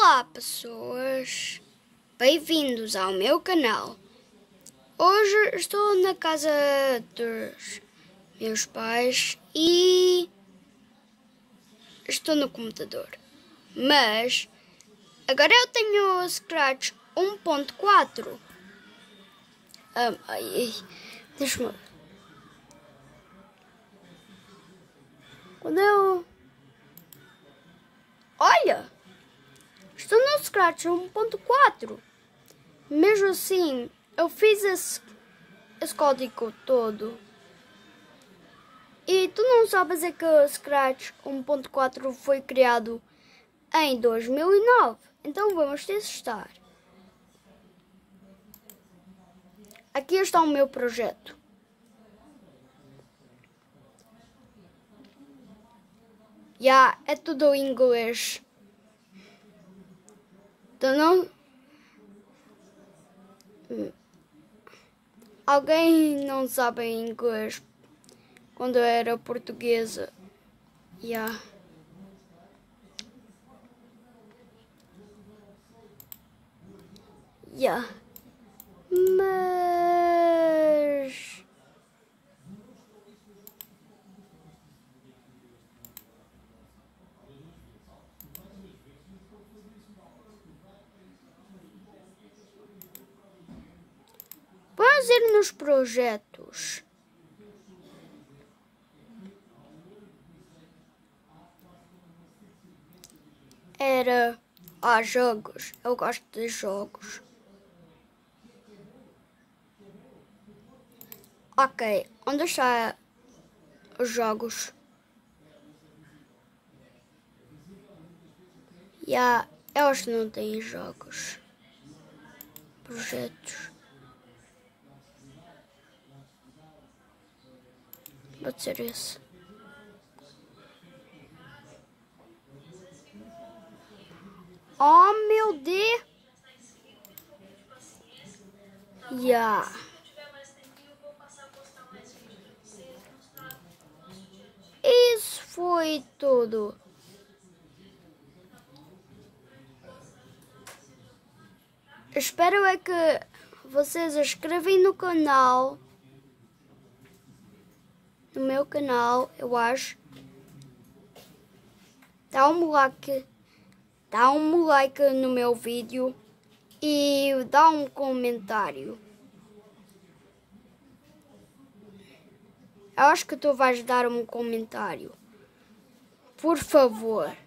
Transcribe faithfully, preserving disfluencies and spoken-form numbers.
Olá pessoas, bem-vindos ao meu canal. Hoje estou na casa dos meus pais e estou no computador. Mas agora eu tenho o Scratch um ponto quatro. Um, ai, ai, deixa-me... Quando eu... Olha! Estou no Scratch um ponto quatro. Mesmo assim, eu fiz esse, esse código todo. E tu não sabes é que o Scratch um ponto quatro foi criado em dois mil e nove. Então vamos testar. Aqui está o meu projeto. Já yeah, é tudo em inglês. Então não... Alguém não sabe inglês quando eu era portuguesa. Já. Yeah. Já. Yeah. Mas... Vamos ir nos projetos. Era... Ah, jogos. Eu gosto de jogos. Ok, onde está os jogos? Já, yeah, eu acho que não tem jogos. Projetos. Pode ser esse. Oh, meu Deus! Já. Yeah. Isso foi tudo. Espero é que vocês inscrevem no canal. No meu canal, eu acho. Dá um like. Dá um like no meu vídeo. E dá um comentário. Eu acho que tu vais dar um comentário. Por favor.